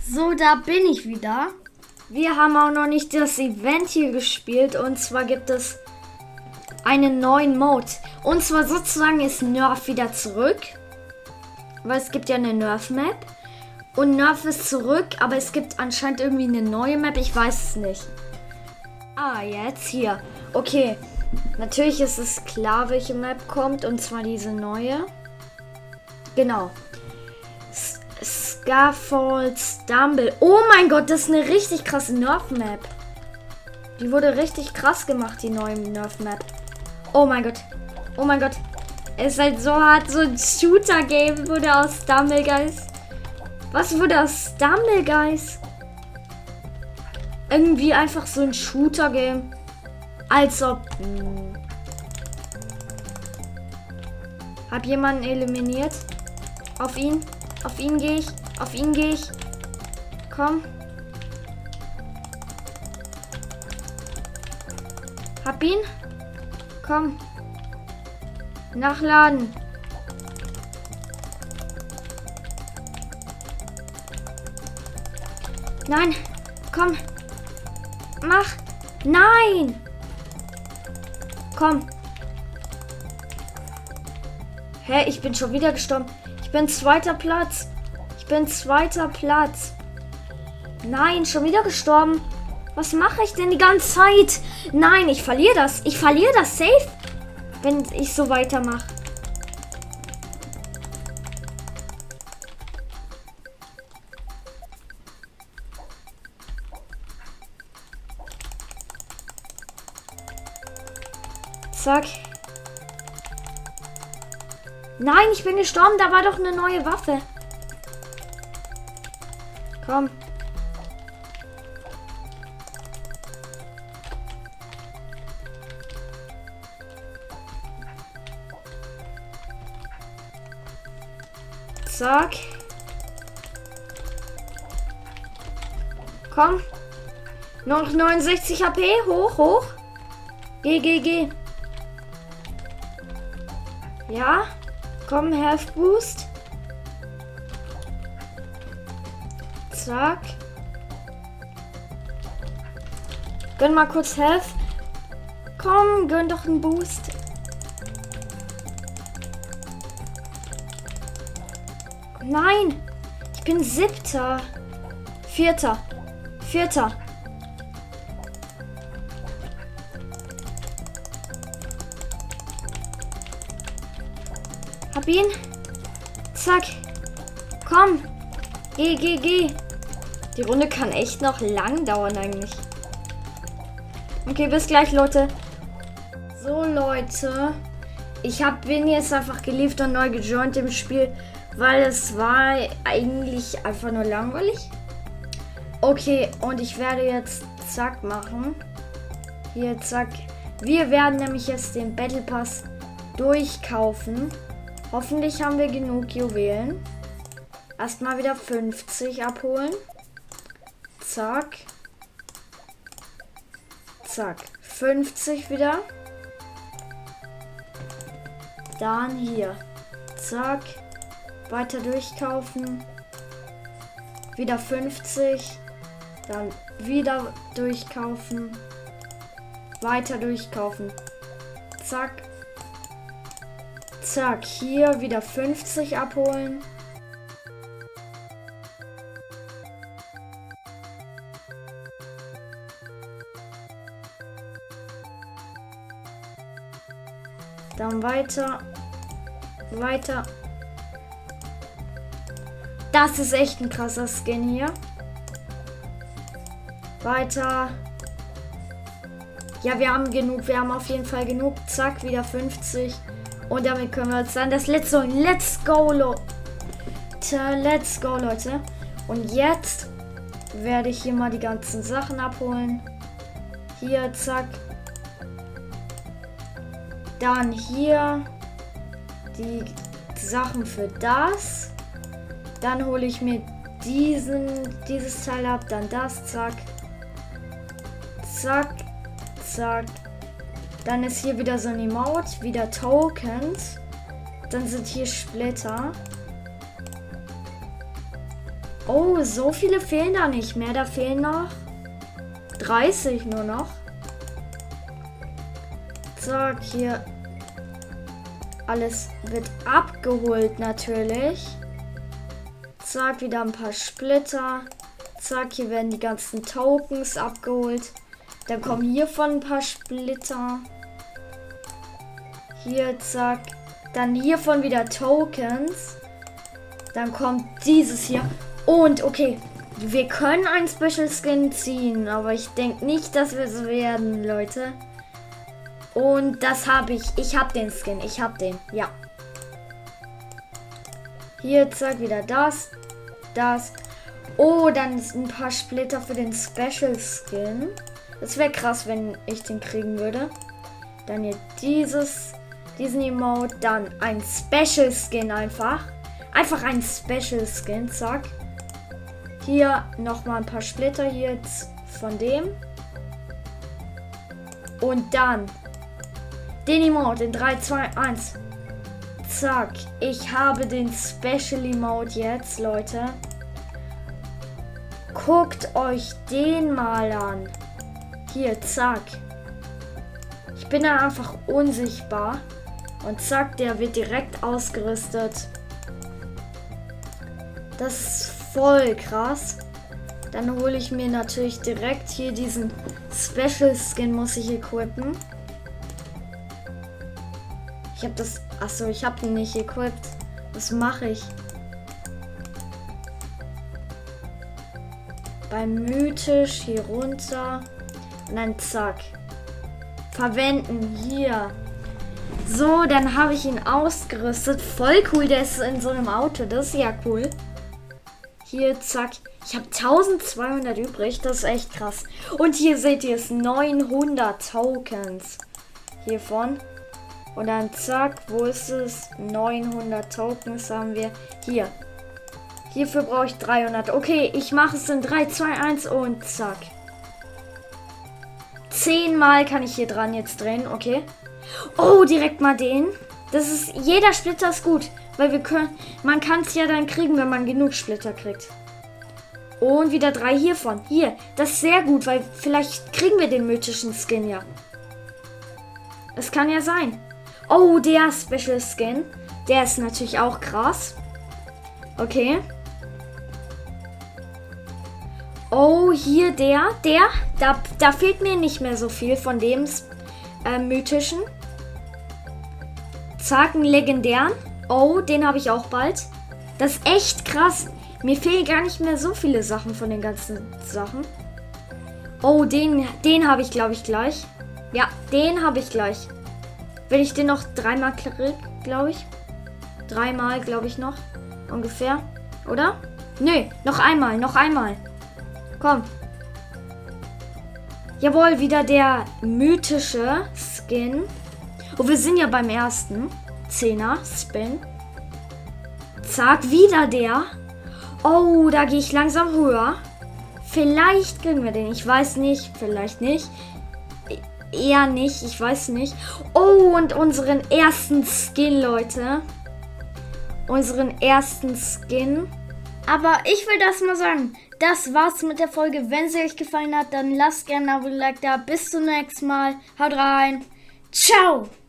So, da bin ich wieder. Wir haben auch noch nicht das Event hier gespielt. Und zwar gibt es einen neuen Mode. Und zwar sozusagen ist Nerf wieder zurück. Weil es gibt ja eine Nerf-Map. Und Nerf ist zurück, aber es gibt anscheinend irgendwie eine neue Map. Ich weiß es nicht. Ah, jetzt hier. Okay. Natürlich ist es klar, welche Map kommt. Und zwar diese neue. Genau. Scaffold Stumble. Oh mein Gott, das ist eine richtig krasse Nerf-Map. Die wurde richtig krass gemacht, die neue Nerf-Map. Oh mein Gott. Oh mein Gott. Es ist halt so hart, so ein Shooter-Game wurde aus Stumble Guys. Was wurde aus Stumble Guys? Irgendwie einfach so ein Shooter-Game. Als ob... Hab jemanden eliminiert. Auf ihn. Auf ihn gehe ich. Auf ihn gehe ich. Komm. Hab ihn. Komm. Nachladen. Nein. Komm. Mach. Nein. Komm. Hä, ich bin schon wieder gestorben. Ich bin zweiter Platz. Ich bin zweiter Platz. Nein, schon wieder gestorben. Was mache ich denn die ganze Zeit? Nein, ich verliere das. Ich verliere das safe, wenn ich so weitermache. Zack. Nein, ich bin gestorben. Da war doch eine neue Waffe. Komm. Zack. Komm. Noch 69 HP. Hoch, hoch. Geh. Ja. Komm, Health Boost. Zack. Gönn mal kurz Health. Komm, gönn doch einen Boost. Nein. Ich bin siebter. Vierter. Hab ihn. Zack. Komm. Geh. Die Runde kann echt noch lang dauern eigentlich. Okay, bis gleich, Leute. So, Leute. Bin jetzt einfach geliefert und neu gejoint im Spiel, weil es war eigentlich einfach nur langweilig. Okay, und ich werde jetzt zack machen. Hier, zack. Wir werden nämlich jetzt den Battle Pass durchkaufen. Hoffentlich haben wir genug Juwelen. Erstmal wieder 50 abholen. Zack. Zack. 50 wieder. Dann hier. Zack. Weiter durchkaufen. Wieder 50. Dann wieder durchkaufen. Weiter durchkaufen. Zack. Zack, hier wieder 50 abholen. Dann weiter. Das ist echt ein krasser Skin hier. Weiter. Ja, wir haben genug. Wir haben auf jeden Fall genug. Zack, wieder 50. Und damit können wir uns dann das letzte holen. Let's go, Leute. Und jetzt werde ich hier mal die ganzen Sachen abholen. Hier, zack. Dann hier die Sachen für das. Dann hole ich mir dieses Teil ab. Dann das, zack. Zack. Dann ist hier wieder so ein Emote, wieder Tokens. Dann sind hier Splitter. Oh, so viele fehlen da nicht mehr. Da fehlen noch 30 nur noch. Zack, hier. Alles wird abgeholt natürlich. Zack, wieder ein paar Splitter. Zack, hier werden die ganzen Tokens abgeholt. Dann kommen hiervon ein paar Splitter. Hier, zack. Dann hiervon wieder Tokens. Dann kommt dieses hier. Und, okay. Wir können einen Special Skin ziehen. Aber ich denke nicht, dass wir es werden, Leute. Und das habe ich. Ich habe den Skin. Ich habe den. Ja. Hier, zack, wieder das. Das. Oh, dann ist ein paar Splitter für den Special Skin. Das wäre krass, wenn ich den kriegen würde. Dann hier diesen Emote. Dann ein Special Skin einfach. Einfach ein Special Skin, zack. Hier nochmal ein paar Splitter hier jetzt von dem. Und dann den Emote in 3, 2, 1. Zack. Ich habe den Special Emote jetzt, Leute. Guckt euch den mal an. Hier, zack. Ich bin dann einfach unsichtbar. Und zack, der wird direkt ausgerüstet. Das ist voll krass. Dann hole ich mir natürlich direkt hier diesen Special Skin, muss ich equippen. Ich habe das... Achso, ich habe ihn nicht equipped. Was mache ich? Beim Mythisch hier runter. Und dann zack. Verwenden hier. So, dann habe ich ihn ausgerüstet. Voll cool, der ist in so einem Auto. Das ist ja cool. Hier, zack. Ich habe 1200 übrig. Das ist echt krass. Und hier seht ihr es. 900 Tokens. Hiervon. Und dann zack. Wo ist es? 900 Tokens haben wir. Hier. Hierfür brauche ich 300. Okay, ich mache es in 3, 2, 1 und zack. 10 Mal kann ich hier dran jetzt drehen. Okay. Oh, direkt mal den. Das ist... Jeder Splitter ist gut. Weil wir können... Man kann es ja dann kriegen, wenn man genug Splitter kriegt. Und wieder 3 hiervon. Hier. Das ist sehr gut, weil vielleicht kriegen wir den mythischen Skin ja. Es kann ja sein. Oh, der Special Skin. Der ist natürlich auch krass. Okay. Oh, hier da fehlt mir nicht mehr so viel von dem mythischen. Zack, einen legendären. Oh, den habe ich auch bald. Das ist echt krass. Mir fehlen gar nicht mehr so viele Sachen von den ganzen Sachen. Oh, den habe ich, glaube ich, gleich. Ja, den habe ich gleich. Wenn ich den noch 3-mal kriege, glaube ich. 3-mal, glaube ich, noch. Ungefähr. Oder? Nö, noch einmal, noch einmal. Komm. Jawohl, wieder der mythische Skin. Oh, wir sind ja beim ersten. 10er Spin. Zack, wieder der. Oh, da gehe ich langsam höher. Vielleicht kriegen wir den. Ich weiß nicht. Vielleicht nicht. Eher nicht. Ich weiß nicht. Oh, und unseren ersten Skin, Leute. Unseren ersten Skin. Aber ich will das mal sagen. Das war's mit der Folge. Wenn sie euch gefallen hat, dann lasst gerne ein Abo, Like da. Bis zum nächsten Mal. Haut rein. Ciao.